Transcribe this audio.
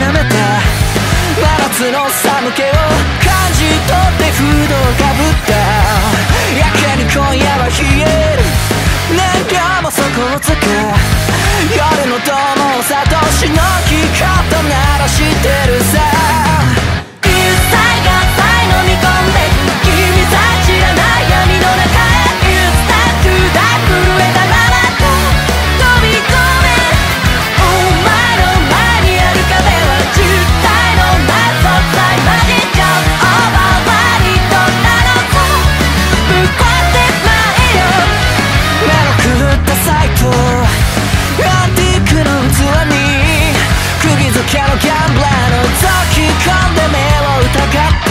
なめた真夏の寒気を感じ取ってフードをかぶったやけに今夜は冷える燃料も底をつく夜のどうもさとしのき方なら知ってるさ一切合体飲み込んで君さ知らない闇の中へ You start to die 震えたままと飛び込めお前の前にある壁は実体のない存在マジックオーバーワーリットなのさぶっ壊してまえよ目の狂ったサイトアンティークの器に釘付けのギャンブラーの覗き込んで目を疑って